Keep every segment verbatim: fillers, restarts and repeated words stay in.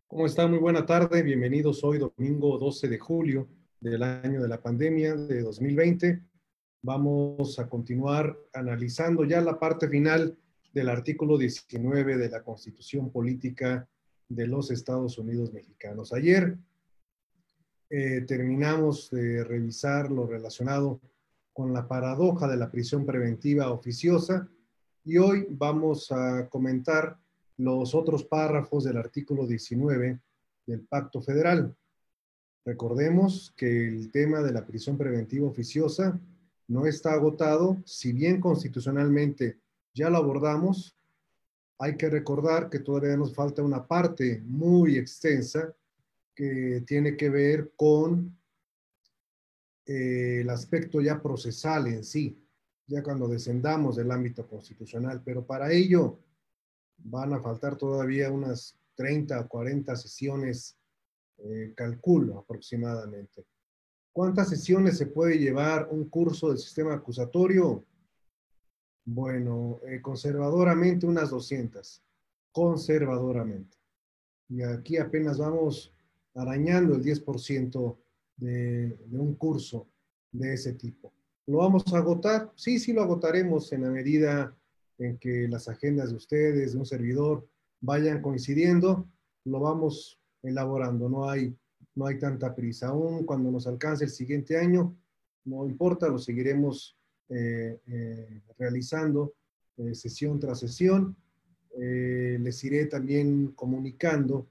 ¿Cómo está? Muy buena tarde. Bienvenidos hoy, domingo doce de julio del año de la pandemia de dos mil veinte. Vamos a continuar analizando ya la parte final del artículo diecinueve de la Constitución Política de los Estados Unidos Mexicanos. Ayer eh, terminamos de revisar lo relacionado con la paradoja de la prisión preventiva oficiosa y hoy vamos a comentar los otros párrafos del artículo diecinueve del Pacto Federal. Recordemos que el tema de la prisión preventiva oficiosa no está agotado, si bien constitucionalmente ya lo abordamos. Hay que recordar que todavía nos falta una parte muy extensa que tiene que ver con eh, el aspecto ya procesal en sí, ya cuando descendamos del ámbito constitucional, pero para ello van a faltar todavía unas treinta o cuarenta sesiones, eh, calculo aproximadamente. ¿Cuántas sesiones se puede llevar un curso del sistema acusatorio? Bueno, eh, conservadoramente unas doscientas, conservadoramente. Y aquí apenas vamos arañando el diez por ciento de, de un curso de ese tipo. ¿Lo vamos a agotar? Sí, sí lo agotaremos en la medida en que las agendas de ustedes, de un servidor, vayan coincidiendo, lo vamos elaborando. No hay, no hay tanta prisa. Aún cuando nos alcance el siguiente año, no importa, lo seguiremos eh, eh, realizando eh, sesión tras sesión. Eh, les iré también comunicando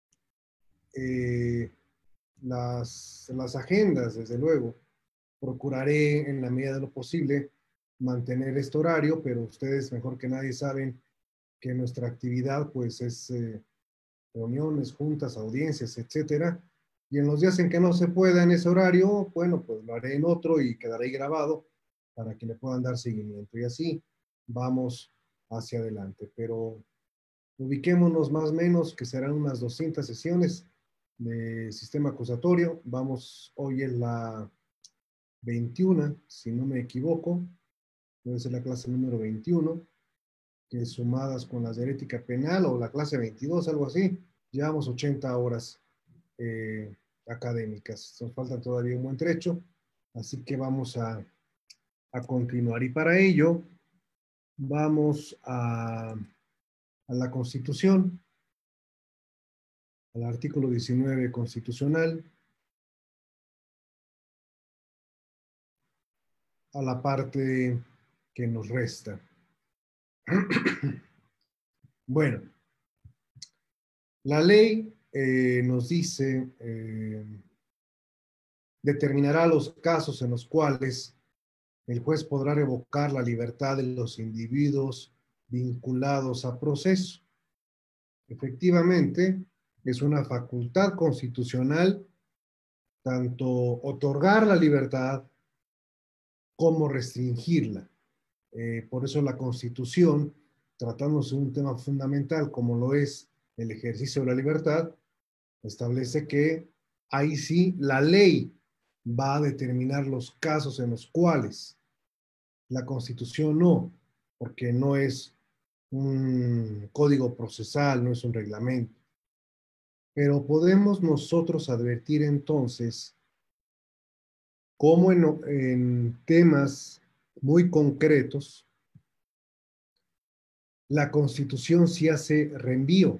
eh, las, las agendas, desde luego. Procuraré en la medida de lo posible mantener este horario, pero ustedes mejor que nadie saben que nuestra actividad pues es eh, reuniones, juntas, audiencias, etcétera. Y en los días en que no se pueda en ese horario, bueno, pues lo haré en otro y quedará ahí grabado para que le puedan dar seguimiento. Y así vamos hacia adelante. Pero ubiquémonos más o menos que serán unas doscientas sesiones de sistema acusatorio. Vamos, hoy en la veintiuno, si no me equivoco, debe ser la clase número veintiuno, que sumadas con las de ética penal o la clase veintidós, algo así, llevamos ochenta horas eh, académicas. Nos falta todavía un buen trecho, así que vamos a, a continuar. Y para ello vamos a, a la Constitución, al artículo diecinueve constitucional, a la parte que nos resta. Bueno, la ley eh, nos dice, eh, determinará los casos en los cuales el juez podrá revocar la libertad de los individuos vinculados a proceso. Efectivamente, es una facultad constitucional tanto otorgar la libertad como restringirla. Eh, por eso la Constitución, tratándose de un tema fundamental como lo es el ejercicio de la libertad, establece que ahí sí la ley va a determinar los casos en los cuales la Constitución no, porque no es un código procesal, no es un reglamento. Pero podemos nosotros advertir entonces cómo en, en temas muy concretos la Constitución sí hace reenvío.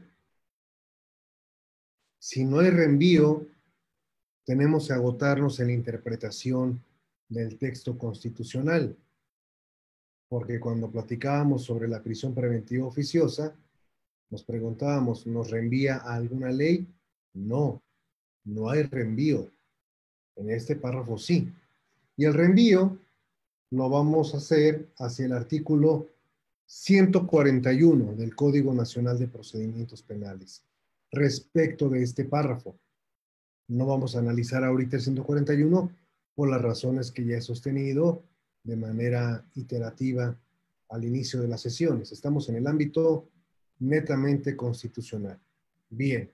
Si no hay reenvío, tenemos que agotarnos en la interpretación del texto constitucional, porque cuando platicábamos sobre la prisión preventiva oficiosa, nos preguntábamos, ¿nos reenvía a alguna ley? No, no hay reenvío. En este párrafo sí. Y el reenvío lo vamos a hacer hacia el artículo ciento cuarenta y uno del Código Nacional de Procedimientos Penales. Respecto de este párrafo, no vamos a analizar ahorita el ciento cuarenta y uno por las razones que ya he sostenido de manera iterativa al inicio de las sesiones. Estamos en el ámbito netamente constitucional. Bien.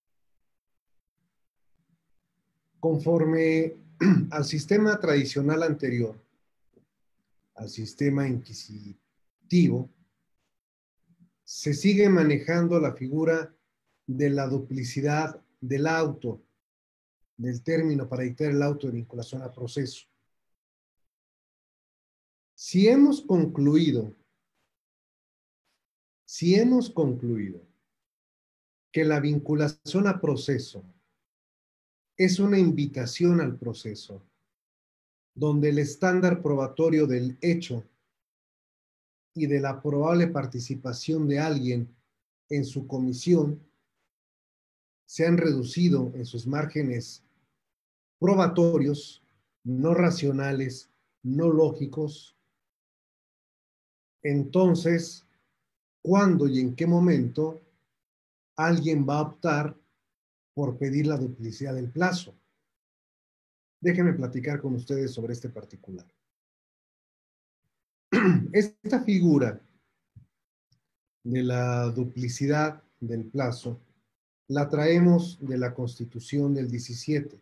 Conforme al sistema tradicional anterior, al sistema inquisitivo, se sigue manejando la figura de la duplicidad del auto, del término para dictar el auto de vinculación a proceso. Si hemos concluido, si hemos concluido que la vinculación a proceso es una invitación al proceso, donde el estándar probatorio del hecho y de la probable participación de alguien en su comisión se han reducido en sus márgenes probatorios, no racionales, no lógicos, entonces, ¿cuándo y en qué momento alguien va a optar por pedir la duplicidad del plazo? Déjenme platicar con ustedes sobre este particular. Esta figura de la duplicidad del plazo la traemos de la Constitución del diecisiete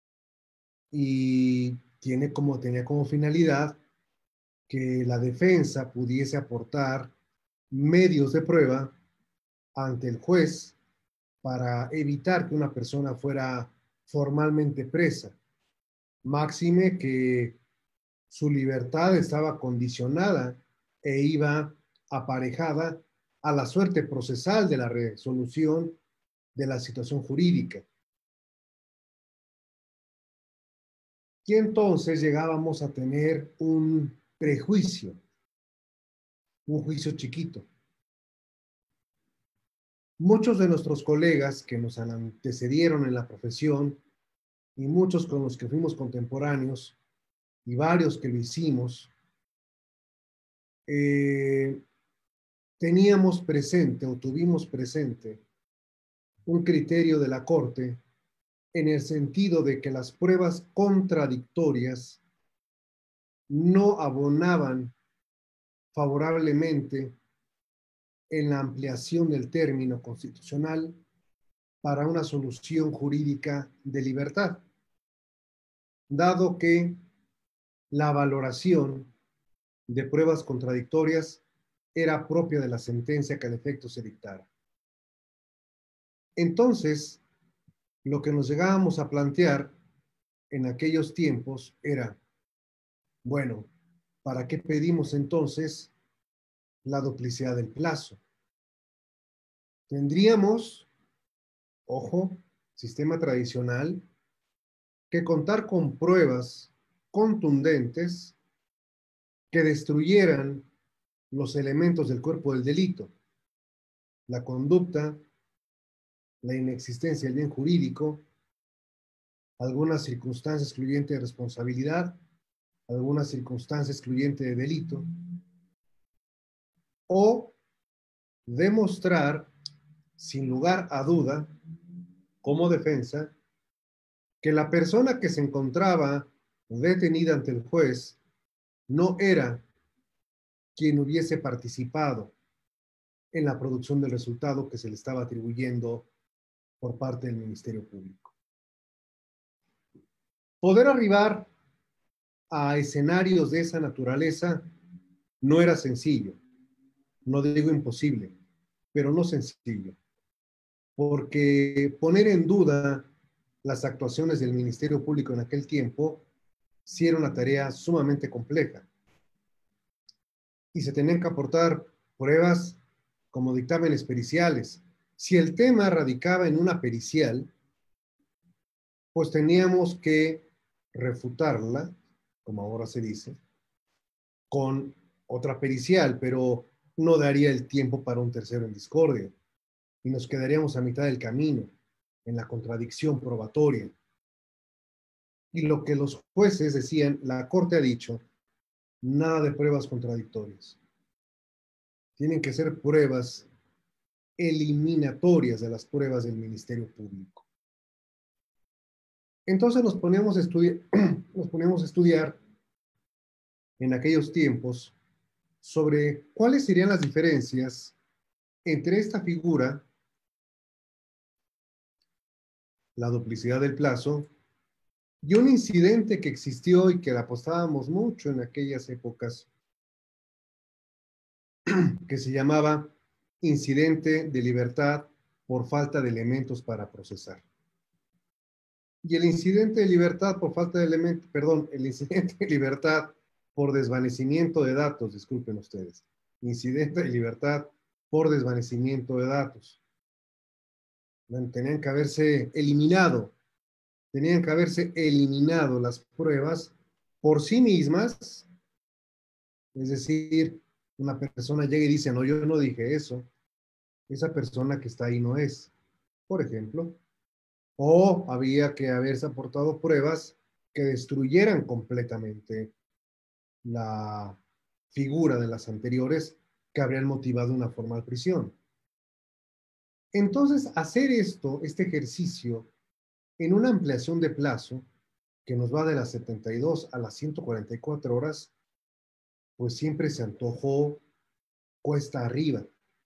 y tiene como, tenía como finalidad que la defensa pudiese aportar medios de prueba ante el juez para evitar que una persona fuera formalmente presa. Máxime que su libertad estaba condicionada e iba aparejada a la suerte procesal de la resolución de la situación jurídica. Y entonces llegábamos a tener un prejuicio, un juicio chiquito. Muchos de nuestros colegas que nos antecedieron en la profesión y muchos con los que fuimos contemporáneos y varios que lo hicimos, eh, teníamos presente o tuvimos presente un criterio de la Corte en el sentido de que las pruebas contradictorias no abonaban favorablemente en la ampliación del término constitucional para una solución jurídica de libertad, dado que la valoración de pruebas contradictorias era propia de la sentencia que al efecto se dictara. Entonces, lo que nos llegábamos a plantear en aquellos tiempos era, bueno, ¿para qué pedimos entonces la duplicidad del plazo? Tendríamos, ojo, sistema tradicional, que contar con pruebas contundentes que destruyeran los elementos del cuerpo del delito, la conducta, la inexistencia del bien jurídico, algunas circunstancias excluyentes de responsabilidad, alguna circunstancia excluyente de delito, o demostrar, sin lugar a duda, como defensa, que la persona que se encontraba detenida ante el juez no era quien hubiese participado en la producción del resultado que se le estaba atribuyendo por parte del Ministerio Público. Poder arribar a escenarios de esa naturaleza no era sencillo, no digo imposible, pero no sencillo, porque poner en duda las actuaciones del Ministerio Público en aquel tiempo sí era una tarea sumamente compleja. Y se tenían que aportar pruebas como dictámenes periciales. Si el tema radicaba en una pericial, pues teníamos que refutarla, como ahora se dice, con otra pericial, pero no daría el tiempo para un tercero en discordia. Y nos quedaríamos a mitad del camino, en la contradicción probatoria. Y lo que los jueces decían, la Corte ha dicho, nada de pruebas contradictorias. Tienen que ser pruebas eliminatorias de las pruebas del Ministerio Público. Entonces nos ponemos a estudiar, nos ponemos a estudiar en aquellos tiempos sobre cuáles serían las diferencias entre esta figura, la duplicidad del plazo, y un incidente que existió y que apostábamos mucho en aquellas épocas, que se llamaba incidente de libertad por falta de elementos para procesar. Y el incidente de libertad por falta de elementos, perdón, el incidente de libertad por desvanecimiento de datos, disculpen ustedes, incidente de libertad por desvanecimiento de datos. Tenían que haberse eliminado, tenían que haberse eliminado las pruebas por sí mismas, es decir, una persona llega y dice, no, yo no dije eso, esa persona que está ahí no es, por ejemplo. O había que haberse aportado pruebas que destruyeran completamente la figura de las anteriores que habrían motivado una formal prisión. Entonces, hacer esto, este ejercicio, en una ampliación de plazo que nos va de las setenta y dos a las ciento cuarenta y cuatro horas, pues siempre se antojó cuesta arriba.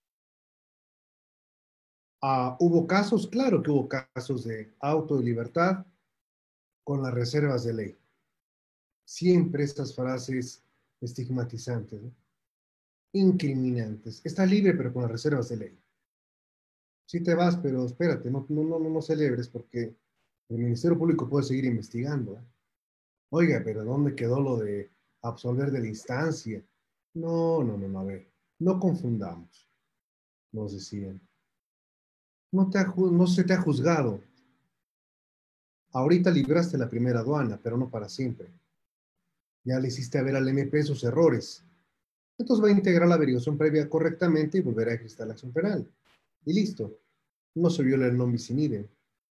Ah, hubo casos, claro que hubo casos de auto de libertad con las reservas de ley. Siempre estas frases estigmatizantes, ¿no? Incriminantes. Está libre, pero con las reservas de ley. Sí te vas, pero espérate, no, no, no, no celebres porque el Ministerio Público puede seguir investigando, ¿eh? Oiga, pero ¿dónde quedó lo de absolver de la instancia? No, no, no, no, a ver, no confundamos, nos decían. No, te ha, no se te ha juzgado. Ahorita libraste la primera aduana, pero no para siempre. Ya le hiciste a ver al M P sus errores. Entonces va a integrar la averiguación previa correctamente y volverá a ejecutar la acción penal. Y listo. No se viola el non bis in idem.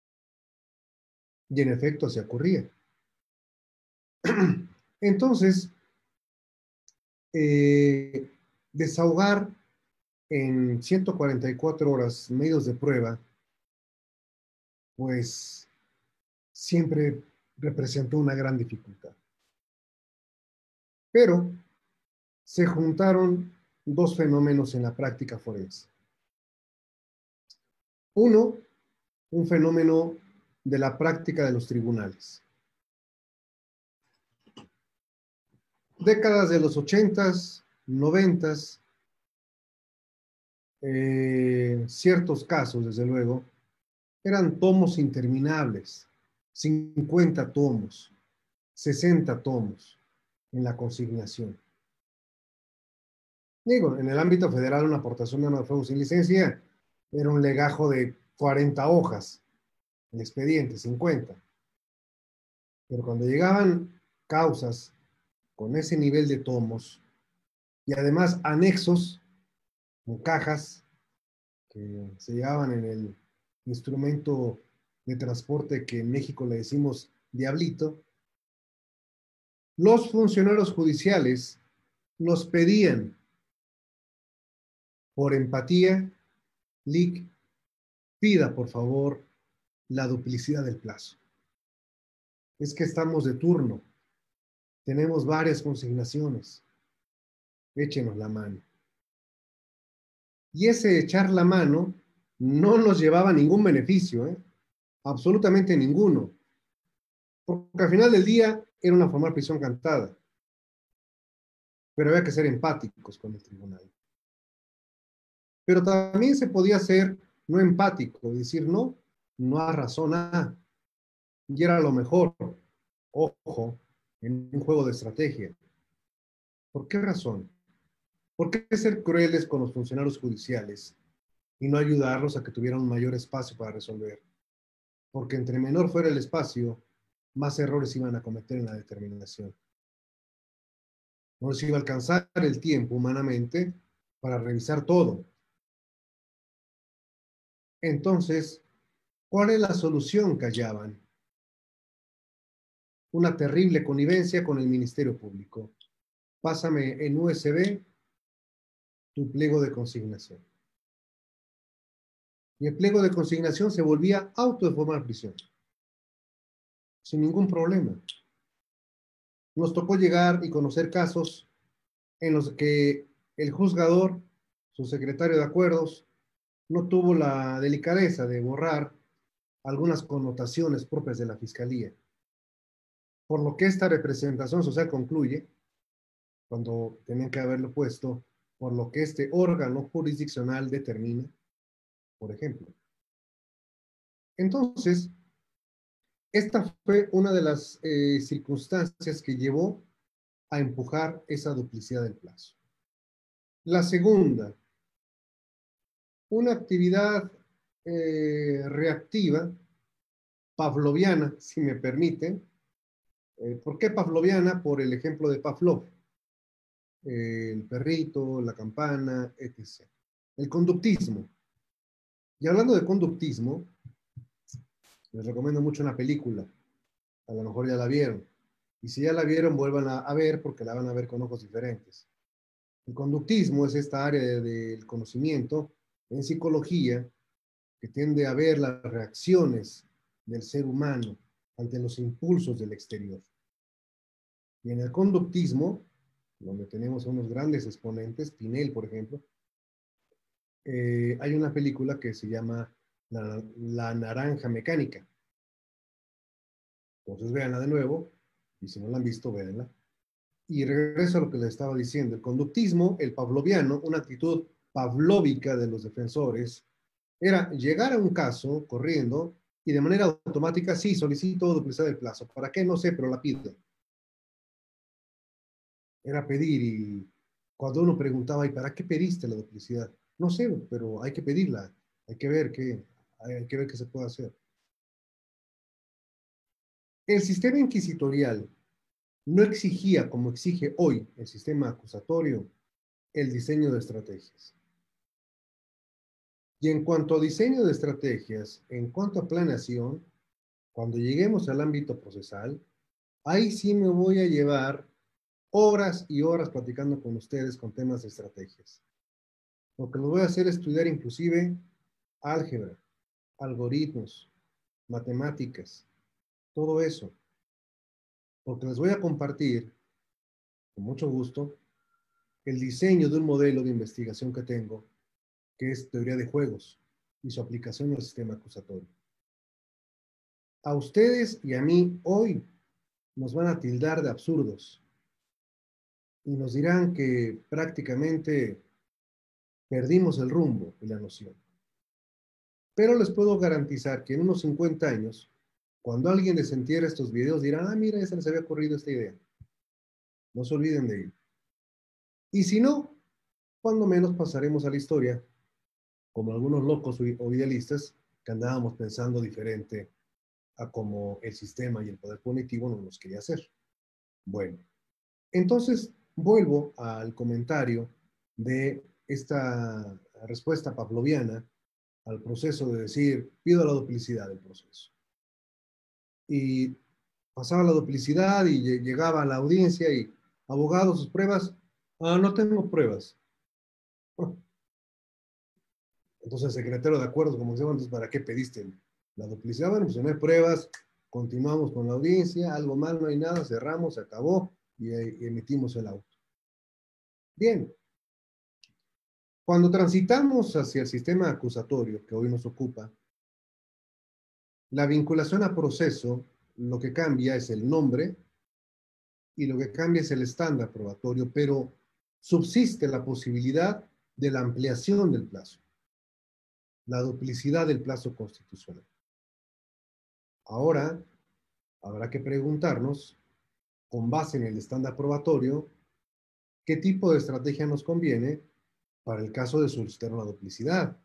Y en efecto así ocurría. Entonces, eh, desahogar en ciento cuarenta y cuatro horas medios de prueba, pues siempre representó una gran dificultad. Pero se juntaron dos fenómenos en la práctica forense. Uno, un fenómeno de la práctica de los tribunales. Décadas de los ochentas, noventas, eh, ciertos casos, desde luego, eran tomos interminables, cincuenta tomos, sesenta tomos en la consignación. Digo, en el ámbito federal una aportación de arma de fuego sin licencia era un legajo de cuarenta hojas, el expediente, cincuenta. Pero cuando llegaban causas con ese nivel de tomos y además anexos con cajas que se llevaban en el instrumento de transporte que en México le decimos diablito, los funcionarios judiciales nos pedían por empatía, L I C, pida por favor la duplicidad del plazo. Es que estamos de turno, tenemos varias consignaciones, échenos la mano. Y ese echar la mano no nos llevaba ningún beneficio, ¿eh? Absolutamente ninguno. Porque al final del día era una formal prisión cantada. Pero había que ser empáticos con el tribunal. Pero también se podía ser no empático, decir no, no hay razón A. Y era lo mejor, ojo, en un juego de estrategia. ¿Por qué razón? ¿Por qué ser crueles con los funcionarios judiciales y no ayudarlos a que tuvieran un mayor espacio para resolver? Porque entre menor fuera el espacio, más errores iban a cometer en la determinación. No les iba a alcanzar el tiempo humanamente para revisar todo. Entonces, ¿cuál es la solución que hallaban? Una terrible connivencia con el Ministerio Público. Pásame en U S B tu pliego de consignación. Y el pliego de consignación se volvía auto de formal prisión, sin ningún problema. Nos tocó llegar y conocer casos en los que el juzgador, su secretario de acuerdos, no tuvo la delicadeza de borrar algunas connotaciones propias de la Fiscalía. Por lo que esta representación social concluye, cuando tenían que haberlo puesto, por lo que este órgano jurisdiccional determina, por ejemplo. Entonces, esta fue una de las eh, circunstancias que llevó a empujar esa duplicidad del plazo. La segunda, una actividad eh, reactiva, pavloviana, si me permiten. Eh, ¿Por qué pavloviana? Por el ejemplo de Pavlov, eh, el perrito, la campana, etcétera. El conductismo. Y hablando de conductismo, les recomiendo mucho una película. A lo mejor ya la vieron. Y si ya la vieron, vuelvan a, a ver porque la van a ver con ojos diferentes. El conductismo es esta área de, del conocimiento en psicología que tiende a ver las reacciones del ser humano ante los impulsos del exterior. Y en el conductismo, donde tenemos a unos grandes exponentes, Pinel, por ejemplo, eh, hay una película que se llama La, La Naranja Mecánica. Entonces véanla de nuevo, y si no la han visto, véanla. Y regreso a lo que les estaba diciendo. El conductismo, el pavloviano, una actitud pavlóvica de los defensores, era llegar a un caso corriendo y de manera automática, sí, solicito duplicidad del plazo. ¿Para qué? No sé, pero la pido. Era pedir y cuando uno preguntaba, ¿y para qué pediste la duplicidad? No sé, pero hay que pedirla. Hay que ver qué, hay que ver qué se puede hacer. El sistema inquisitorial no exigía, como exige hoy el sistema acusatorio, el diseño de estrategias. Y en cuanto a diseño de estrategias, en cuanto a planeación, cuando lleguemos al ámbito procesal, ahí sí me voy a llevar horas y horas platicando con ustedes con temas de estrategias. Lo que les voy a hacer es estudiar inclusive álgebra, algoritmos, matemáticas, todo eso. Porque les voy a compartir, con mucho gusto, el diseño de un modelo de investigación que tengo, que es teoría de juegos y su aplicación al sistema acusatorio. A ustedes y a mí hoy nos van a tildar de absurdos y nos dirán que prácticamente perdimos el rumbo y la noción. Pero les puedo garantizar que en unos cincuenta años, cuando alguien les entiera estos videos, dirán, ah, mira, esa les había ocurrido esta idea. No se olviden de ello. Y si no, cuando menos pasaremos a la historia, como algunos locos o idealistas que andábamos pensando diferente a como el sistema y el poder punitivo no nos quería hacer. Bueno, entonces vuelvo al comentario de esta respuesta pavloviana al proceso de decir, pido la duplicidad del proceso. Y pasaba la duplicidad y llegaba a la audiencia y, abogado, sus pruebas, ah, no tengo pruebas. Entonces el secretario de acuerdos, como decía antes, ¿para qué pediste la duplicidad? Bueno, pues no hay pruebas, continuamos con la audiencia, algo mal, no hay nada, cerramos, se acabó y, y emitimos el auto. Bien. Cuando transitamos hacia el sistema acusatorio que hoy nos ocupa, la vinculación a proceso, lo que cambia es el nombre y lo que cambia es el estándar probatorio, pero subsiste la posibilidad de la ampliación del plazo, la duplicidad del plazo constitucional. Ahora, habrá que preguntarnos, con base en el estándar probatorio, qué tipo de estrategia nos conviene para el caso de solicitar una duplicidad.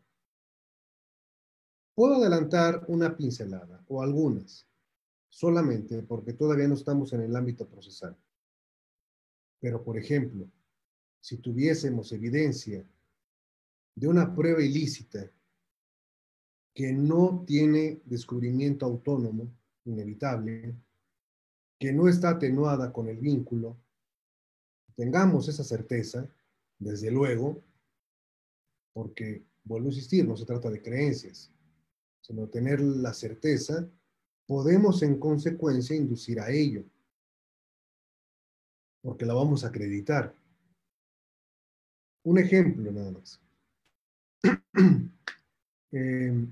Puedo adelantar una pincelada o algunas, solamente porque todavía no estamos en el ámbito procesal. Pero, por ejemplo, si tuviésemos evidencia de una prueba ilícita que no tiene descubrimiento autónomo, inevitable, que no está atenuada con el vínculo, tengamos esa certeza, desde luego, porque, vuelvo a insistir, no se trata de creencias, sino tener la certeza, podemos en consecuencia inducir a ello, porque la vamos a acreditar. Un ejemplo nada más. eh,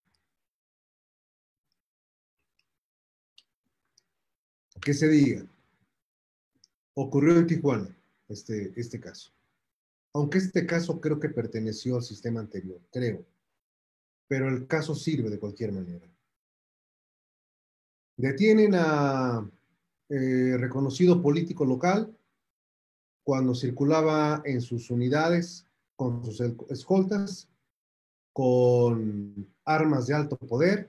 que se diga, ocurrió en Tijuana este, este caso. Aunque este caso creo que perteneció al sistema anterior, creo, pero el caso sirve de cualquier manera. Detienen a eh, reconocido político local cuando circulaba en sus unidades con sus escoltas, con armas de alto poder,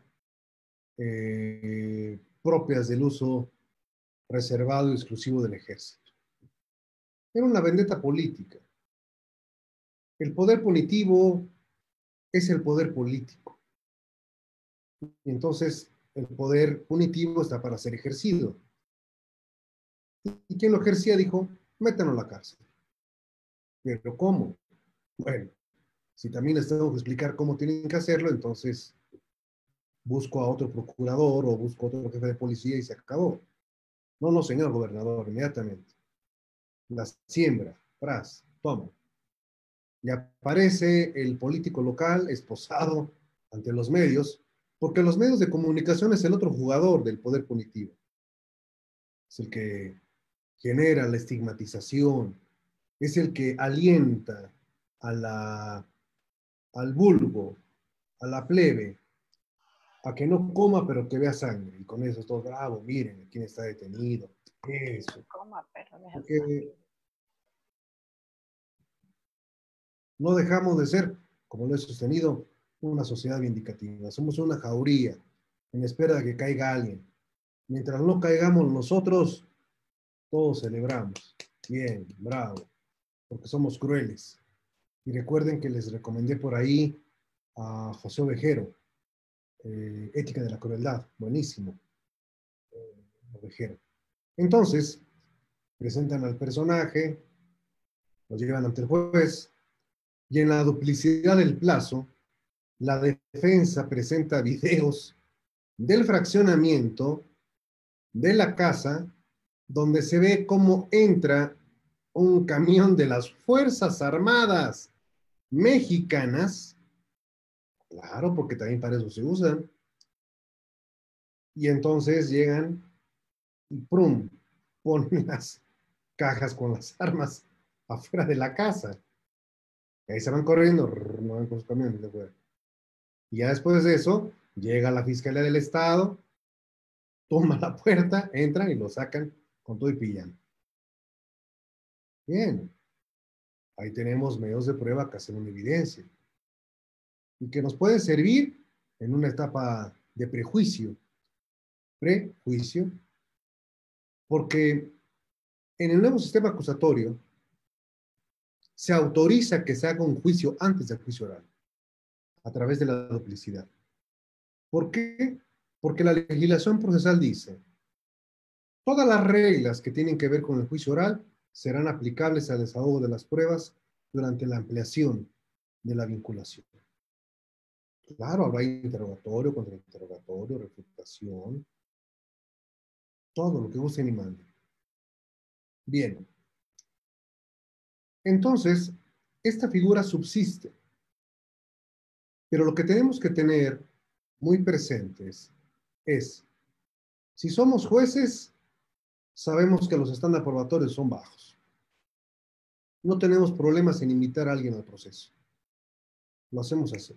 eh, propias del uso reservado y exclusivo del ejército. Era una vendetta política. El poder punitivo es el poder político. Y entonces el poder punitivo está para ser ejercido. Y quien lo ejercía dijo, métanlo a la cárcel. ¿Pero cómo? Bueno, si también les tengo que explicar cómo tienen que hacerlo, entonces busco a otro procurador o busco a otro jefe de policía y se acabó. No, no, señor gobernador, inmediatamente. La siembra, tras, toma. Y aparece el político local esposado ante los medios, porque los medios de comunicación es el otro jugador del poder punitivo. Es el que genera la estigmatización, es el que alienta a la, al vulgo, a la plebe, a que no coma pero que vea sangre. Y con eso es todo bravo, miren quién está detenido. Eso. Porque no dejamos de ser, como lo he sostenido, una sociedad vindicativa. Somos una jauría en espera de que caiga alguien. Mientras no caigamos nosotros, todos celebramos. Bien, bravo, porque somos crueles. Y recuerden que les recomendé por ahí a José Ovejero, eh, Ética de la Crueldad, buenísimo, eh, Ovejero. Entonces, presentan al personaje, lo llevan ante el juez, y en la duplicidad del plazo, la defensa presenta videos del fraccionamiento de la casa donde se ve cómo entra un camión de las Fuerzas Armadas mexicanas, claro, porque también para eso se usan, y entonces llegan y ¡prum! Ponen las cajas con las armas afuera de la casa. Y ahí se van corriendo, no van con sus camiones de fuera. Y ya después de eso, llega la Fiscalía del Estado, toma la puerta, entran y lo sacan con todo y pijama. Bien, ahí tenemos medios de prueba que hacen una evidencia y que nos pueden servir en una etapa de prejuicio, prejuicio, porque en el nuevo sistema acusatorio se autoriza que se haga un juicio antes del juicio oral, a través de la duplicidad. ¿Por qué? Porque la legislación procesal dice, todas las reglas que tienen que ver con el juicio oral serán aplicables al desahogo de las pruebas durante la ampliación de la vinculación. Claro, habrá interrogatorio, contrainterrogatorio, refutación, todo lo que gusten y manden. Bien. Entonces, esta figura subsiste, pero lo que tenemos que tener muy presentes es, si somos jueces, sabemos que los estándares probatorios son bajos. No tenemos problemas en invitar a alguien al proceso. Lo hacemos así.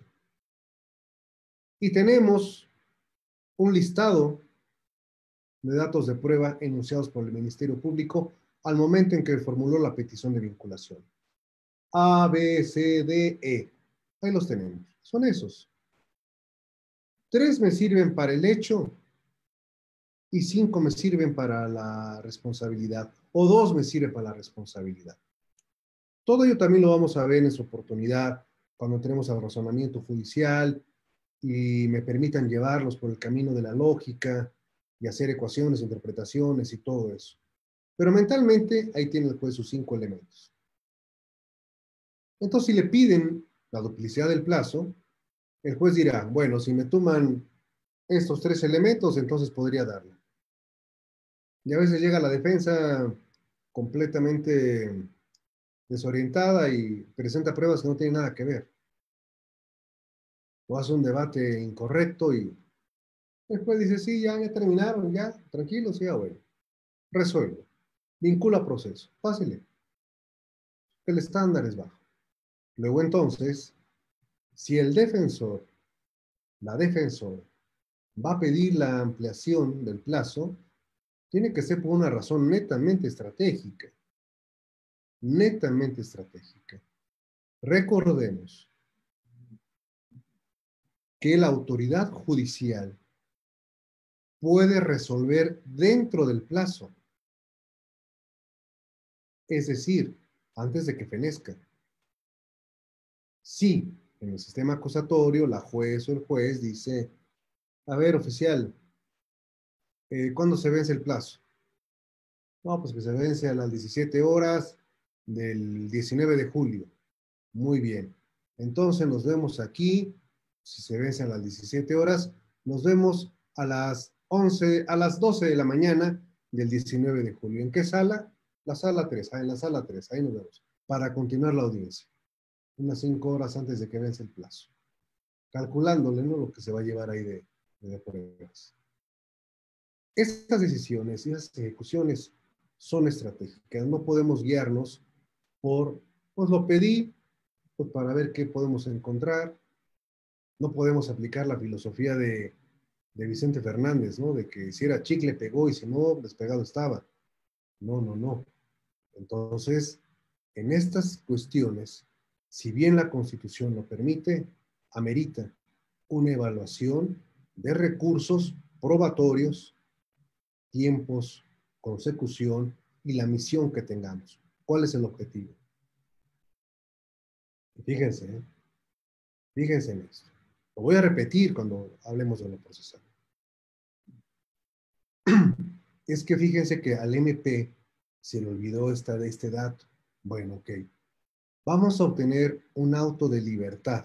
Y tenemos un listado de datos de prueba enunciados por el Ministerio Público al momento en que formuló la petición de vinculación. A, B, C, D, E. Ahí los tenemos. Son esos. Tres me sirven para el hecho y cinco me sirven para la responsabilidad. O dos me sirven para la responsabilidad. Todo ello también lo vamos a ver en su oportunidad cuando entremos al razonamiento judicial y me permitan llevarlos por el camino de la lógica y hacer ecuaciones, interpretaciones y todo eso. Pero mentalmente ahí tiene el juez sus cinco elementos. Entonces, si le piden la duplicidad del plazo, el juez dirá, bueno, si me toman estos tres elementos, entonces podría darle. Y a veces llega la defensa completamente desorientada y presenta pruebas que no tienen nada que ver. O hace un debate incorrecto y después dice, sí, ya, ya terminaron, ya, tranquilos, ya, bueno. Resuelve. Vincula proceso. Fácil. El estándar es bajo. Luego entonces, si el defensor, la defensora, va a pedir la ampliación del plazo, tiene que ser por una razón netamente estratégica, netamente estratégica. Recordemos que la autoridad judicial puede resolver dentro del plazo, es decir, antes de que fenezca. Si en el sistema acusatorio la juez o el juez dice, a ver, oficial, eh, ¿cuándo se vence el plazo? No, pues que se vence a las diecisiete horas del diecinueve de julio. Muy bien. Entonces nos vemos aquí, si se vence a las diecisiete horas, nos vemos a las once, a las doce de la mañana del diecinueve de julio. ¿En qué sala? La sala tres. Ah, en la sala tres, ahí nos vemos, para continuar la audiencia, unas cinco horas antes de que vence el plazo, calculándole, ¿no?, lo que se va a llevar ahí de, de pruebas. Estas decisiones y esas ejecuciones son estratégicas. No podemos guiarnos por, pues lo pedí, pues para ver qué podemos encontrar. No podemos aplicar la filosofía de, de Vicente Fernández, ¿no? De que si era chicle pegó y si no, despegado estaba. No, no, no. Entonces, en estas cuestiones, si bien la Constitución lo permite, amerita una evaluación de recursos probatorios, tiempos, consecución y la misión que tengamos. ¿Cuál es el objetivo? Fíjense, ¿eh? Fíjense en esto. Lo voy a repetir cuando hablemos de lo procesal. Es que fíjense que al M P se le olvidó esta, este dato. Bueno, ok. Vamos a obtener un auto de libertad,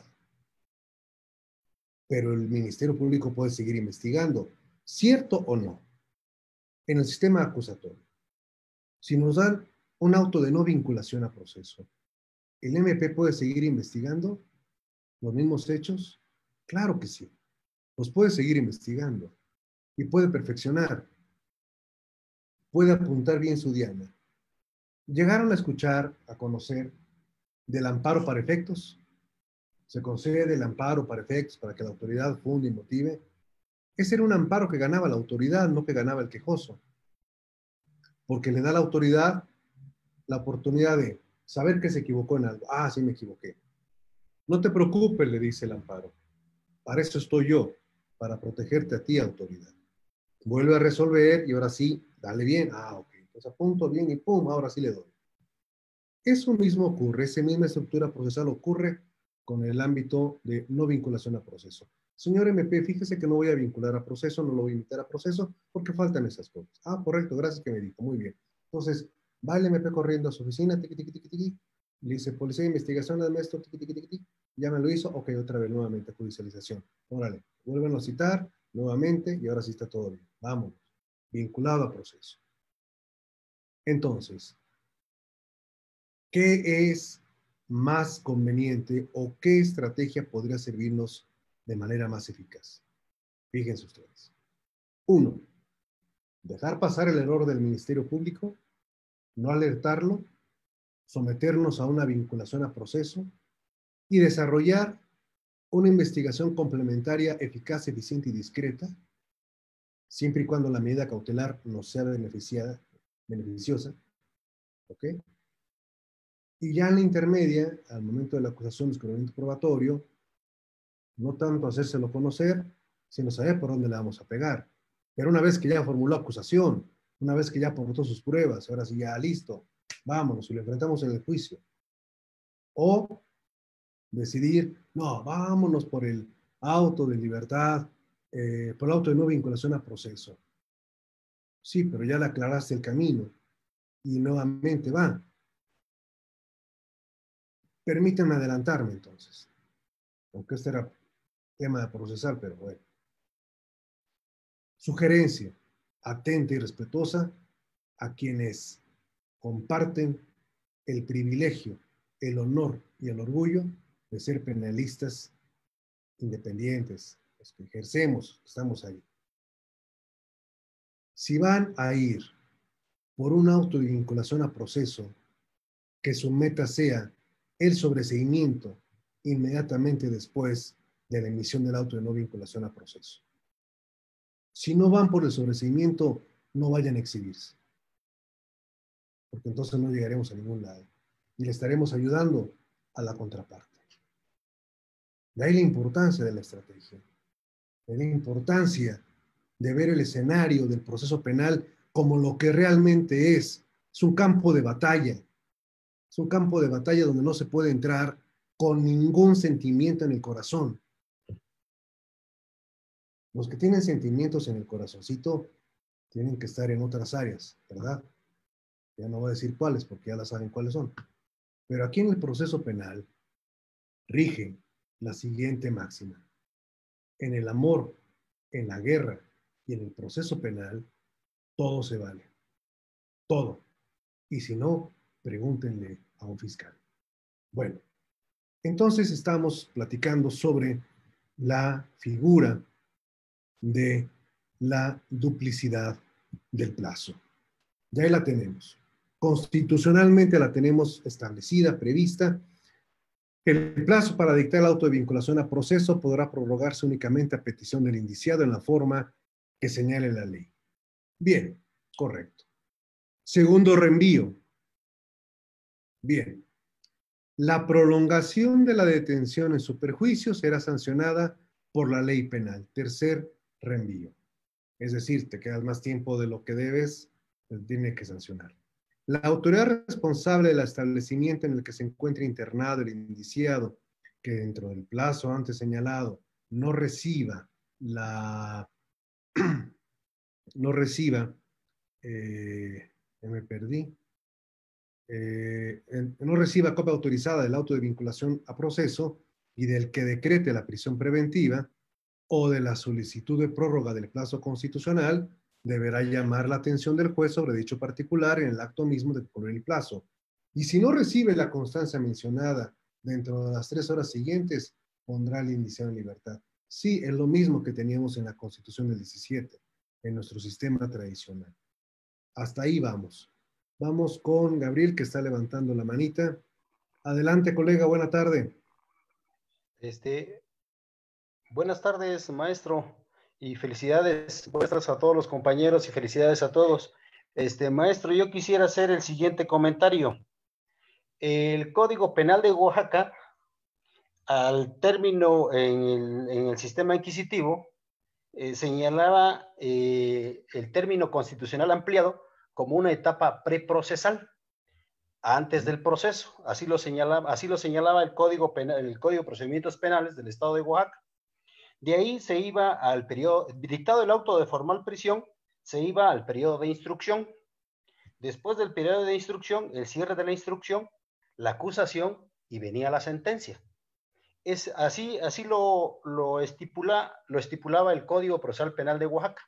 pero el Ministerio Público puede seguir investigando. ¿Cierto o no? En el sistema acusatorio, si nos dan un auto de no vinculación a proceso, ¿el M P puede seguir investigando los mismos hechos? Claro que sí. Los puede seguir investigando y puede perfeccionar, puede apuntar bien su diana. Llegaron a escuchar, a conocer del amparo para efectos. Se concede el amparo para efectos para que la autoridad funde y motive. Ese era un amparo que ganaba la autoridad, no que ganaba el quejoso, porque le da a la autoridad la oportunidad de saber que se equivocó en algo. Ah, sí me equivoqué. No te preocupes, le dice el amparo. Para eso estoy yo, para protegerte a ti, autoridad. Vuelve a resolver y ahora sí, dale bien. Ah, ok. Entonces apunto bien y pum, ahora sí le doy. Eso mismo ocurre, esa misma estructura procesal ocurre con el ámbito de no vinculación a proceso. Señor M P, fíjese que no voy a vincular a proceso, no lo voy a invitar a proceso porque faltan esas cosas. Ah, correcto, gracias que me dijo, muy bien. Entonces, va el M P corriendo a su oficina, tiqui, tiqui, tiqui, tiqui, le dice, policía de investigación, dame esto, tiqui, tiqui, tiqui, tiqui, ya me lo hizo, ok, otra vez, nuevamente, judicialización. Órale, vuelven a citar nuevamente y ahora sí está todo bien. Vámonos, vinculado a proceso. Entonces, ¿qué es más conveniente o qué estrategia podría servirnos de manera más eficaz? Fíjense ustedes. Uno, dejar pasar el error del Ministerio Público, no alertarlo, someternos a una vinculación a proceso y desarrollar una investigación complementaria eficaz, eficiente y discreta, siempre y cuando la medida cautelar nos sea beneficiada, beneficiosa, ¿ok? Y ya en la intermedia, al momento de la acusación, descubrimiento probatorio, no tanto hacérselo conocer, sino saber por dónde le vamos a pegar. Pero una vez que ya formuló acusación, una vez que ya aportó sus pruebas, ahora sí ya listo, vámonos y lo enfrentamos en el juicio. O decidir, no, vámonos por el auto de libertad, eh, por el auto de no vinculación a proceso. Sí, pero ya le aclaraste el camino y nuevamente va. Permítanme adelantarme entonces, aunque este era tema de procesal, pero bueno. Sugerencia atenta y respetuosa a quienes comparten el privilegio, el honor y el orgullo de ser penalistas independientes, los que ejercemos, estamos ahí. Si van a ir por un auto de vinculación a proceso, que su meta sea el sobreseimiento inmediatamente después de la emisión del auto de no vinculación a proceso. Si no van por el sobreseimiento, no vayan a exhibirse, porque entonces no llegaremos a ningún lado y le estaremos ayudando a la contraparte. De ahí la importancia de la estrategia, de ahí la importancia de ver el escenario del proceso penal como lo que realmente es. Es un campo de batalla. Es un campo de batalla donde no se puede entrar con ningún sentimiento en el corazón. Los que tienen sentimientos en el corazoncito tienen que estar en otras áreas, ¿verdad? Ya no voy a decir cuáles porque ya las saben cuáles son. Pero aquí en el proceso penal rige la siguiente máxima. En el amor, en la guerra y en el proceso penal, todo se vale. Todo. Y si no, pregúntenle a un fiscal. Bueno, entonces estamos platicando sobre la figura de la duplicidad del plazo. Ya ahí la tenemos. Constitucionalmente la tenemos establecida, prevista. El plazo para dictar el auto de vinculación a proceso podrá prorrogarse únicamente a petición del indiciado en la forma que señale la ley. Bien, correcto. Segundo reenvío. Bien. La prolongación de la detención en su perjuicio será sancionada por la ley penal. Tercer reenvío. Es decir, te quedas más tiempo de lo que debes, pues tiene que sancionar. La autoridad responsable del establecimiento en el que se encuentre internado el indiciado que dentro del plazo antes señalado no reciba la no reciba eh, me perdí eh, no reciba copia autorizada del auto de vinculación a proceso y del que decrete la prisión preventiva o de la solicitud de prórroga del plazo constitucional, deberá llamar la atención del juez sobre dicho particular en el acto mismo de concluir el plazo. Y si no recibe la constancia mencionada dentro de las tres horas siguientes, pondrá al indiciado en libertad. Sí, es lo mismo que teníamos en la Constitución del diecisiete, en nuestro sistema tradicional. Hasta ahí vamos. Vamos con Gabriel, que está levantando la manita. Adelante, colega, buena tarde. Este, buenas tardes, maestro, y felicidades vuestras a todos los compañeros y felicidades a todos. Este, maestro, yo quisiera hacer el siguiente comentario. El Código Penal de Oaxaca, al término en el, en el sistema inquisitivo, eh, señalaba eh, el término constitucional ampliado como una etapa preprocesal antes del proceso. Así lo señalaba, así lo señalaba el Código Penal, el Código de Procedimientos Penales del Estado de Oaxaca. De ahí se iba al periodo, dictado el auto de formal prisión, se iba al periodo de instrucción. Después del periodo de instrucción, el cierre de la instrucción, la acusación y venía la sentencia. Es así, así lo, lo, estipula, lo estipulaba el Código Procesal Penal de Oaxaca.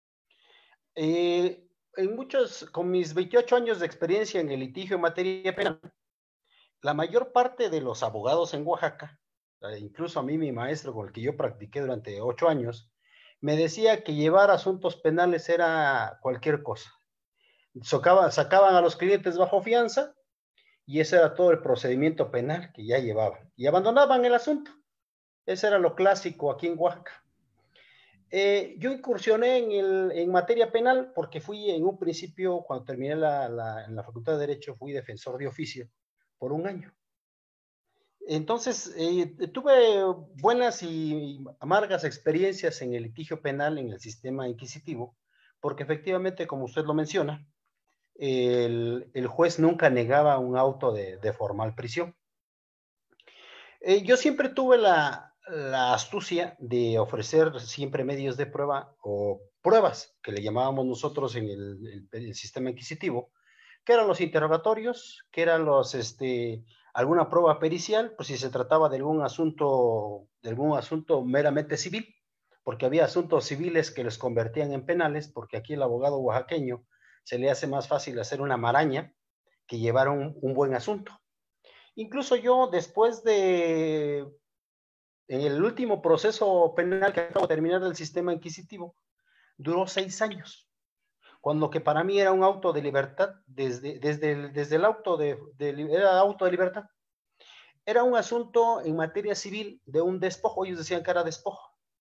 Eh, en muchos, con mis veintiocho años de experiencia en el litigio en materia penal, la mayor parte de los abogados en Oaxaca, incluso a mí mi maestro con el que yo practiqué durante ocho años, me decía que llevar asuntos penales era cualquier cosa. Socaban, sacaban a los clientes bajo fianza y ese era todo el procedimiento penal que ya llevaban y abandonaban el asunto. Ese era lo clásico aquí en Oaxaca. Eh, yo incursioné en, el, en materia penal porque fui en un principio, cuando terminé la, la, en la Facultad de Derecho, fui defensor de oficio por un año. Entonces, eh, tuve buenas y amargas experiencias en el litigio penal en el sistema inquisitivo, porque efectivamente, como usted lo menciona, el, el juez nunca negaba un auto de, de formal prisión. Eh, yo siempre tuve la, la astucia de ofrecer siempre medios de prueba o pruebas, que le llamábamos nosotros en el, el, el sistema inquisitivo, que eran los interrogatorios, que eran los, este, alguna prueba pericial, pues si se trataba de algún asunto, de algún asunto meramente civil, porque había asuntos civiles que les convertían en penales, porque aquí el abogado oaxaqueño se le hace más fácil hacer una maraña que llevar un, un buen asunto. Incluso yo, después de, en el último proceso penal que acabo de terminar del sistema inquisitivo, duró seis años. Cuando que para mí era un auto de libertad, desde, desde, el, desde el auto de, de, era auto de libertad. Era un asunto en materia civil de un despojo, ellos decían que era despojo,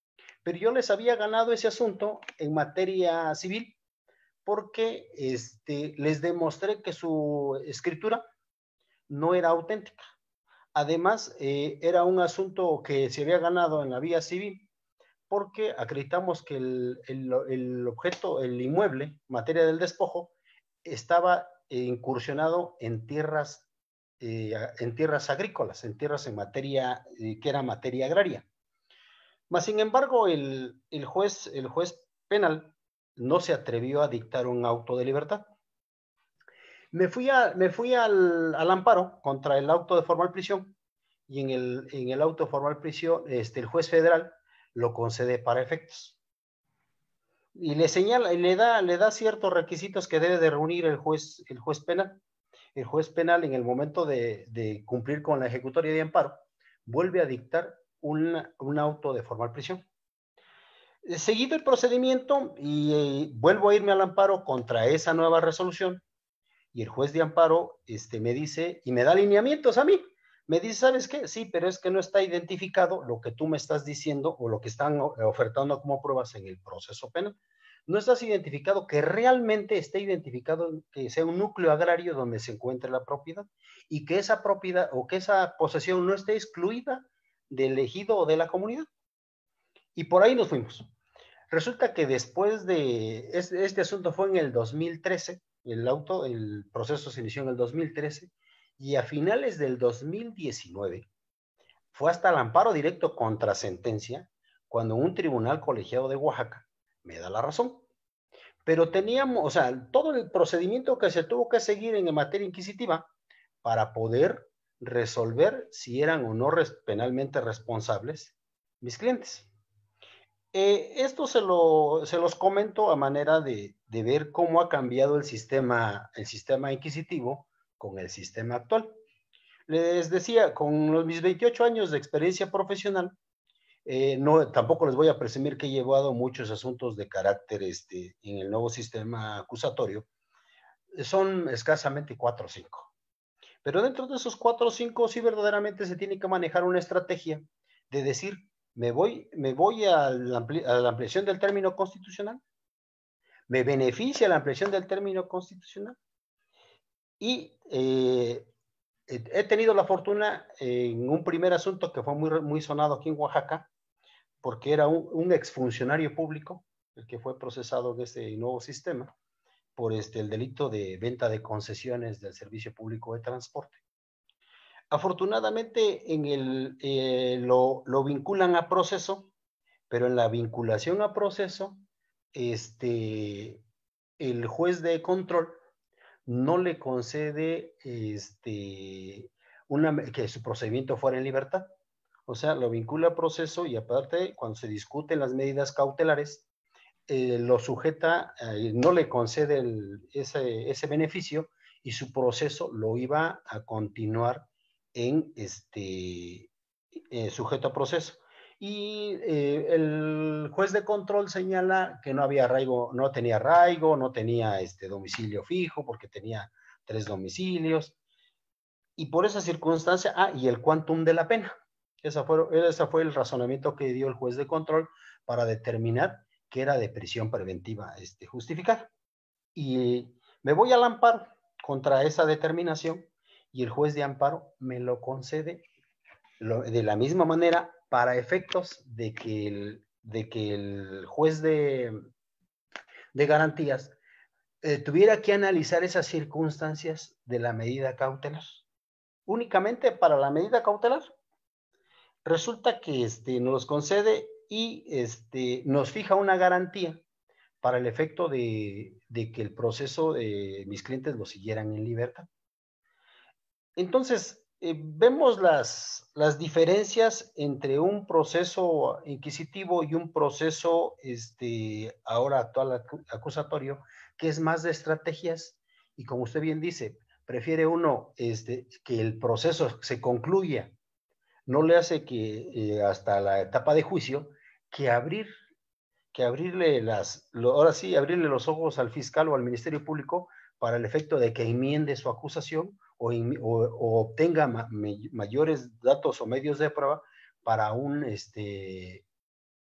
pero yo les había ganado ese asunto en materia civil porque este, les demostré que su escritura no era auténtica. Además, eh, era un asunto que se había ganado en la vía civil porque acreditamos que el, el, el objeto, el inmueble, materia del despojo, estaba eh, incursionado en tierras, eh, en tierras agrícolas, en tierras en materia, eh, que era materia agraria. Mas, sin embargo, el, el, juez, el juez penal no se atrevió a dictar un auto de libertad. Me fui, a, me fui al, al amparo contra el auto de formal prisión y en el, en el auto de formal prisión este, el juez federal lo concede para efectos. Y le señala, le da, le da ciertos requisitos que debe de reunir el juez, el juez penal. El juez penal, en el momento de, de cumplir con la ejecutoria de amparo, vuelve a dictar un, un auto de formal prisión. Seguido el procedimiento y eh, vuelvo a irme al amparo contra esa nueva resolución y el juez de amparo este, me dice, y me da lineamientos a mí, me dice, ¿sabes qué? Sí, pero es que no está identificado lo que tú me estás diciendo o lo que están ofertando como pruebas en el proceso penal. No estás identificado que realmente esté identificado que sea un núcleo agrario donde se encuentre la propiedad y que esa propiedad o que esa posesión no esté excluida del ejido o de la comunidad. Y por ahí nos fuimos. Resulta que después de, este, este asunto fue en el dos mil trece, el auto, el proceso se inició en el dos mil trece, y a finales del dos mil diecinueve fue hasta el amparo directo contra sentencia, cuando un tribunal colegiado de Oaxaca me da la razón. Pero teníamos, o sea, todo el procedimiento que se tuvo que seguir en materia inquisitiva para poder resolver si eran o no res, penalmente responsables mis clientes. Eh, esto se, lo, se los comento a manera de, de ver cómo ha cambiado el sistema, el sistema inquisitivo con el sistema actual. Les decía, con los, mis veintiocho años de experiencia profesional, eh, no, tampoco les voy a presumir que he llevado muchos asuntos de carácter este, en el nuevo sistema acusatorio. Son escasamente cuatro o cinco. Pero dentro de esos cuatro o cinco sí verdaderamente se tiene que manejar una estrategia de decir, me voy, me voy a, la ampli a la ampliación del término constitucional, me beneficia la ampliación del término constitucional y eh, he tenido la fortuna en un primer asunto que fue muy, muy sonado aquí en Oaxaca, porque era un, un exfuncionario público el que fue procesado en este nuevo sistema por este, el delito de venta de concesiones del servicio público de transporte. Afortunadamente en el, eh, lo, lo vinculan a proceso, pero en la vinculación a proceso, este, el juez de control no le concede este, una, que su procedimiento fuera en libertad. O sea, lo vincula a proceso y aparte, cuando se discuten las medidas cautelares, eh, lo sujeta, eh, no le concede el, ese, ese beneficio y su proceso lo iba a continuar en este eh, sujeto a proceso. Y eh, el juez de control señala que no había arraigo, no tenía arraigo, no tenía este domicilio fijo porque tenía tres domicilios. Y por esa circunstancia, ah, y el quantum de la pena. Esa fue, ese fue el razonamiento que dio el juez de control para determinar que era de prisión preventiva este, justificada. Y me voy al amparo contra esa determinación y el juez de amparo me lo concede lo, de la misma manera para efectos de que el, de que el juez de, de garantías eh, tuviera que analizar esas circunstancias de la medida cautelar. Únicamente para la medida cautelar. Resulta que este, nos concede y este, nos fija una garantía para el efecto de, de que el proceso de mis clientes lo siguieran en libertad. Entonces, eh, vemos las, las diferencias entre un proceso inquisitivo y un proceso este, ahora actual acusatorio, que es más de estrategias y como usted bien dice, prefiere uno este, que el proceso se concluya, no le hace que eh, hasta la etapa de juicio, que abrir, que abrirle las, lo, ahora sí, abrirle los ojos al fiscal o al Ministerio Público para el efecto de que enmiende su acusación o, o, o obtenga ma, me, mayores datos o medios de prueba para un, este,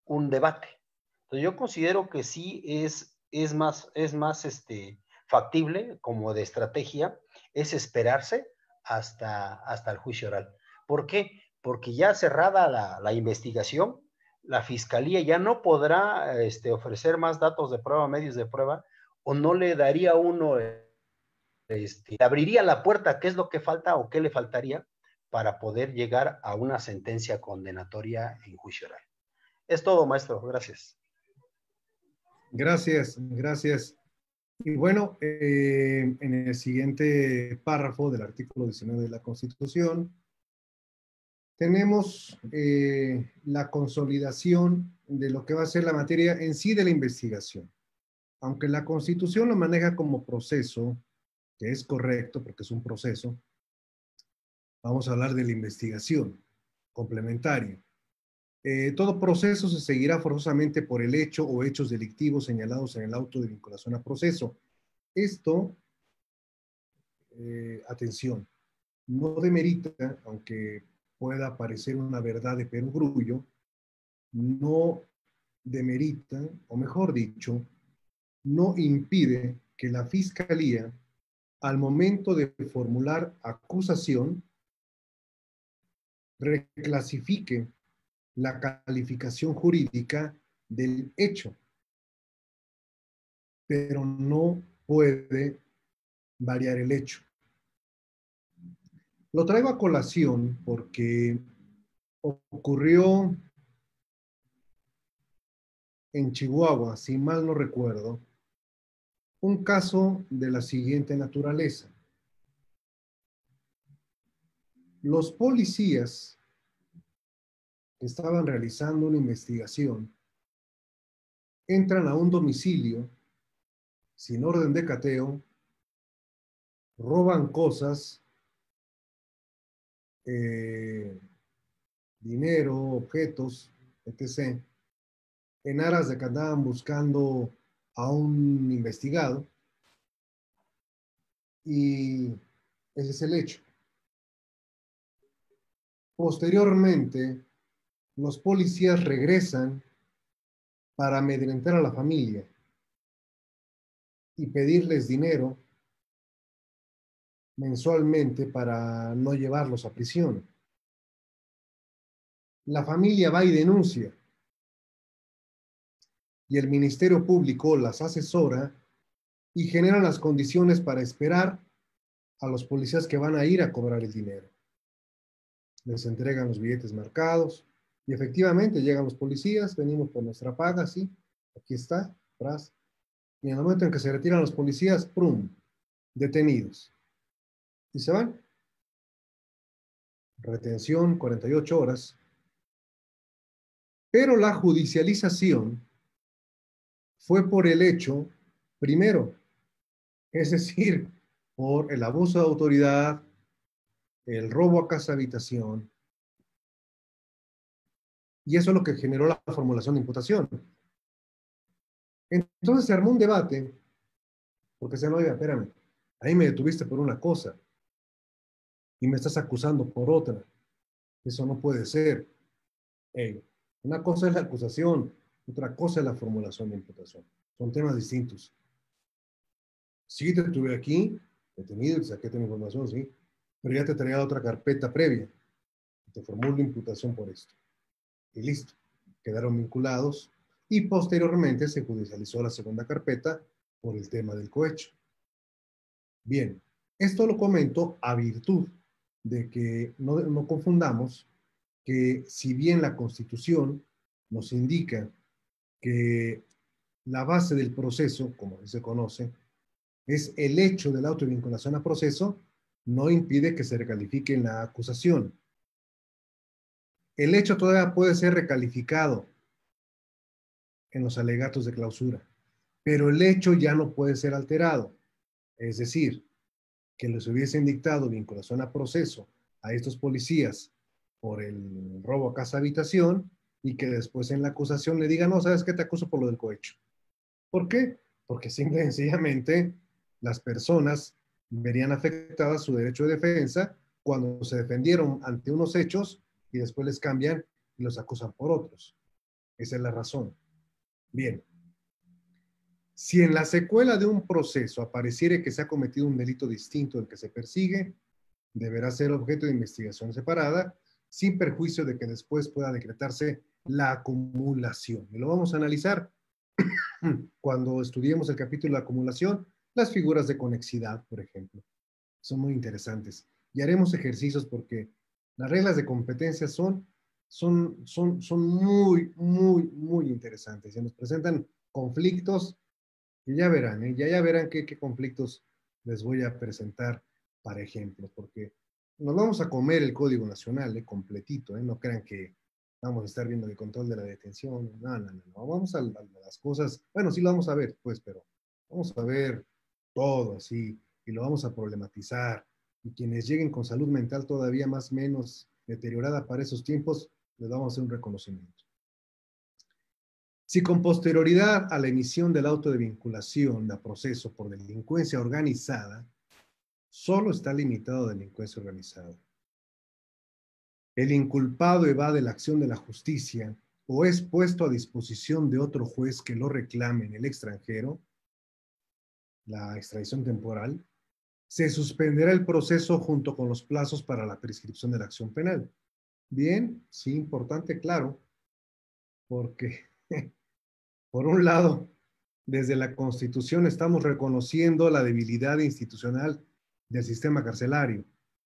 un debate. Entonces yo considero que sí es, es más, es más este, factible como de estrategia, es esperarse hasta, hasta el juicio oral. ¿Por qué? Porque ya cerrada la, la investigación, la fiscalía ya no podrá este, ofrecer más datos de prueba, medios de prueba, o no le daría a uno, este, abriría la puerta, qué es lo que falta o qué le faltaría para poder llegar a una sentencia condenatoria en juicio oral. Es todo, maestro. Gracias. Gracias, gracias. Y bueno, eh, en el siguiente párrafo del artículo diecinueve de la Constitución, tenemos eh, la consolidación de lo que va a ser la materia en sí de la investigación. Aunque la Constitución lo maneja como proceso, que es correcto porque es un proceso, vamos a hablar de la investigación complementaria. Eh, todo proceso se seguirá forzosamente por el hecho o hechos delictivos señalados en el auto de vinculación a proceso. Esto, eh, atención, no demerita, aunque pueda parecer una verdad de perogrullo, no demerita, o mejor dicho, no impide que la Fiscalía, al momento de formular acusación, reclasifique la calificación jurídica del hecho, pero no puede variar el hecho. Lo traigo a colación porque ocurrió en Chihuahua, si mal no recuerdo, un caso de la siguiente naturaleza. Los policías que estaban realizando una investigación entran a un domicilio sin orden de cateo, roban cosas, eh, dinero, objetos, etcétera, en aras de que andaban buscando a un investigado, y ese es el hecho. Posteriormente, los policías regresan para amedrentar a la familia y pedirles dinero mensualmente para no llevarlos a prisión. La familia va y denuncia, y el Ministerio Público las asesora y genera las condiciones para esperar a los policías que van a ir a cobrar el dinero. Les entregan los billetes marcados y efectivamente llegan los policías, venimos por nuestra paga, sí, aquí está, atrás. Y en el momento en que se retiran los policías, ¡prum!, detenidos. Y se van. Retención, cuarenta y ocho horas. Pero la judicialización fue por el hecho, primero, es decir, por el abuso de autoridad, el robo a casa habitación, y eso es lo que generó la formulación de imputación. Entonces se armó un debate, porque se no, oiga, espérame, ahí me detuviste por una cosa, y me estás acusando por otra. Eso no puede ser. Hey, una cosa es la acusación, otra cosa es la formulación de imputación. Son temas distintos. Sí te tuve aquí, detenido, te saqué tu información, sí, pero ya te traía otra carpeta previa. Te formulo imputación por esto. Y listo. Quedaron vinculados y posteriormente se judicializó la segunda carpeta por el tema del cohecho. Bien, esto lo comento a virtud de que no, no confundamos que si bien la Constitución nos indica que la base del proceso, como se conoce, es el hecho de la autovinculación a proceso, no impide que se recalifique en la acusación. El hecho todavía puede ser recalificado en los alegatos de clausura, pero el hecho ya no puede ser alterado. Es decir, que les hubiesen dictado vinculación a proceso a estos policías por el robo a casa habitación y que después en la acusación le digan, no, ¿sabes qué? Te acuso por lo del cohecho. ¿Por qué? Porque simple y sencillamente las personas verían afectadas su derecho de defensa cuando se defendieron ante unos hechos y después les cambian y los acusan por otros. Esa es la razón. Bien. Si en la secuela de un proceso apareciere que se ha cometido un delito distinto del que se persigue, deberá ser objeto de investigación separada, sin perjuicio de que después pueda decretarse la acumulación. Y lo vamos a analizar cuando estudiemos el capítulo de acumulación, las figuras de conexidad, por ejemplo. Son muy interesantes. Y haremos ejercicios porque las reglas de competencia son, son, son, son muy, muy, muy interesantes. Y nos presentan conflictos y ya verán, ¿eh? ya, ya verán qué, qué conflictos les voy a presentar para ejemplo, porque nos vamos a comer el Código Nacional, ¿eh? completito, ¿eh? No crean que vamos a estar viendo el control de la detención, no, no, no, no. Vamos a, a las cosas, bueno, sí lo vamos a ver, pues, pero vamos a ver todo así, y lo vamos a problematizar, y quienes lleguen con salud mental todavía más o menos deteriorada para esos tiempos, les vamos a hacer un reconocimiento. Si con posterioridad a la emisión del auto de vinculación a proceso por delincuencia organizada, solo está limitado a delincuencia organizada. El inculpado evade la acción de la justicia o es puesto a disposición de otro juez que lo reclame en el extranjero, la extradición temporal, se suspenderá el proceso junto con los plazos para la prescripción de la acción penal. Bien, sí, importante, claro, porque por un lado, desde la Constitución estamos reconociendo la debilidad institucional del sistema carcelario.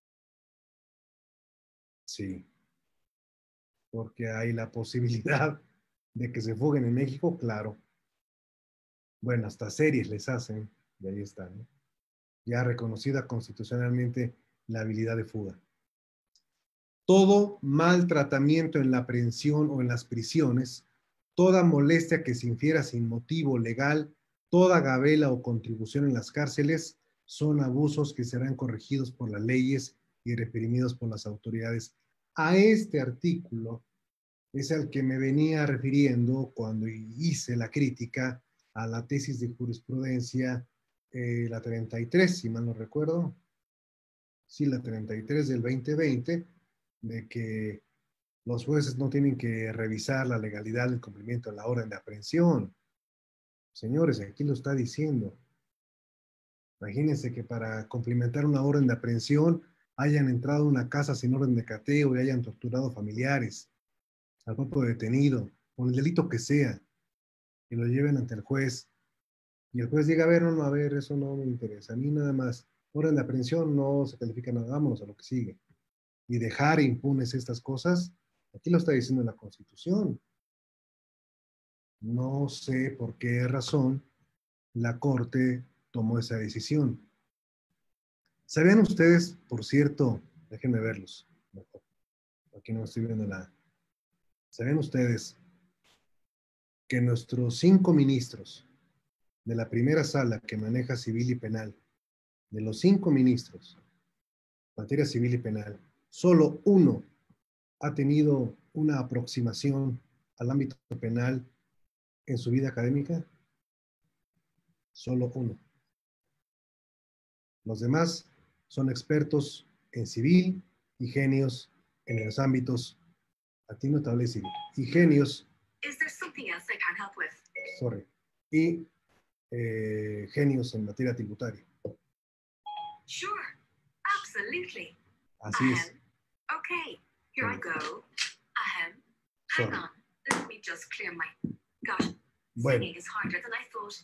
Sí, porque hay la posibilidad de que se fuguen en México, claro. Bueno, hasta series les hacen, y ahí están, ¿no? Ya reconocida constitucionalmente la habilidad de fuga. Todo mal tratamiento en la aprehensión o en las prisiones, toda molestia que se infiera sin motivo legal, toda gabela o contribución en las cárceles son abusos que serán corregidos por las leyes y reprimidos por las autoridades. A este artículo es al que me venía refiriendo cuando hice la crítica a la tesis de jurisprudencia, eh, la treinta y tres, si mal no recuerdo. Sí, la treinta y tres del veinte veinte, de que los jueces no tienen que revisar la legalidad del cumplimiento de la orden de aprehensión. Señores, aquí lo está diciendo. Imagínense que para cumplimentar una orden de aprehensión hayan entrado a una casa sin orden de cateo y hayan torturado familiares al propio detenido, con el delito que sea, y lo lleven ante el juez. Y el juez diga, a ver, no, no, a ver, eso no me interesa. A mí nada más, orden de aprehensión no se califica nada, vámonos a lo que sigue. Y dejar impunes estas cosas, aquí lo está diciendo la Constitución. No sé por qué razón la Corte tomó esa decisión. ¿Sabían ustedes, por cierto, déjenme verlos, mejor, aquí no estoy viendo nada. ¿Sabían ustedes que nuestros cinco ministros de la primera sala que maneja civil y penal, de los cinco ministros, materia civil y penal, solo uno ha tenido una aproximación al ámbito penal en su vida académica? Solo uno. Los demás son expertos en civil y genios en los ámbitos, a ti no te hablé civil, y genios, sorry, y eh, genios en materia tributaria. Sure, absolutely. Así es. Okay, here I go. Ahem. Hang on, let me just clear my... Gosh, bueno. Singing is harder than I thought.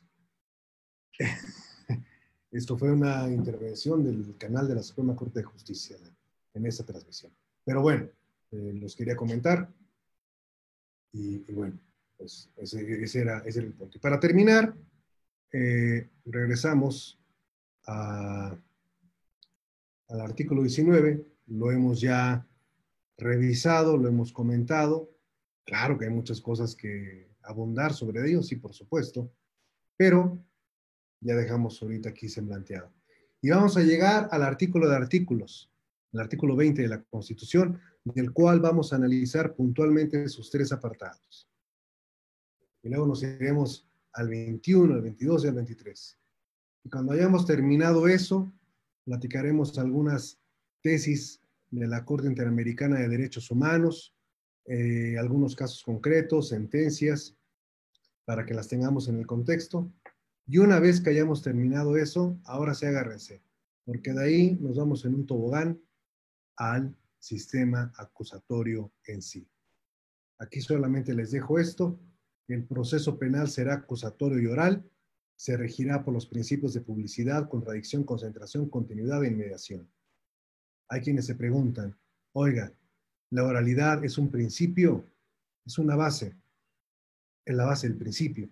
Esto fue una intervención del canal de la Suprema Corte de Justicia en esta transmisión. Pero bueno, eh, los quería comentar. Y, y bueno, pues ese, ese, era, ese era el punto. Y para terminar, eh, regresamos a, al artículo diecinueve. Lo hemos ya revisado, lo hemos comentado. Claro que hay muchas cosas que abundar sobre ello, sí, por supuesto. Pero ya dejamos ahorita aquí semblanteado. Y vamos a llegar al artículo de artículos, el artículo veinte de la Constitución, del cual vamos a analizar puntualmente sus tres apartados. Y luego nos iremos al veintiuno, al veintidós y al veintitrés. Y cuando hayamos terminado eso, platicaremos algunas tesis de la Corte Interamericana de Derechos Humanos, eh, algunos casos concretos, sentencias, para que las tengamos en el contexto. Y una vez que hayamos terminado eso, ahora sí agárrense, porque de ahí nos vamos en un tobogán al sistema acusatorio en sí. Aquí solamente les dejo esto. El proceso penal será acusatorio y oral. Se regirá por los principios de publicidad, contradicción, concentración, continuidad e inmediación. Hay quienes se preguntan, oiga, ¿la oralidad es un principio? Es una base. Es la base del principio.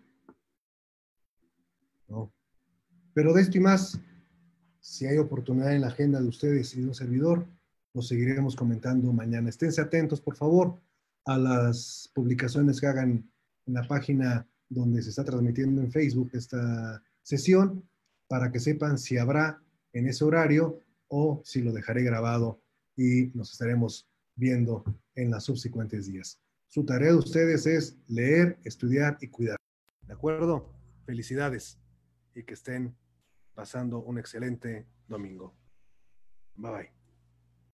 ¿No? Pero de esto y más, si hay oportunidad en la agenda de ustedes y de un servidor, lo seguiremos comentando mañana. Esténse atentos, por favor, a las publicaciones que hagan en la página donde se está transmitiendo en Facebook esta sesión, para que sepan si habrá en ese horario o si lo dejaré grabado y nos estaremos viendo en los subsecuentes días. Su tarea de ustedes es leer, estudiar y cuidar. ¿De acuerdo? Felicidades y que estén pasando un excelente domingo. Bye bye.